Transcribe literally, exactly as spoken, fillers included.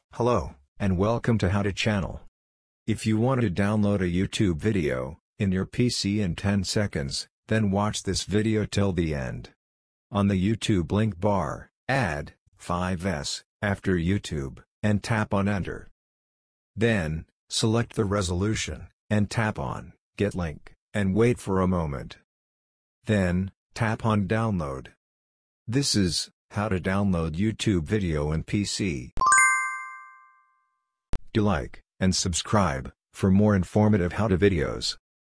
Hello, and welcome to How To Channel. If you want to download a YouTube video in your P C in ten seconds, then watch this video till the end. On the YouTube link bar, add five S after YouTube, and tap on Enter. Then, select the resolution, and tap on Get Link, and wait for a moment. Then, tap on Download. This is how to download YouTube video in P C. Do like and subscribe for more informative how-to videos.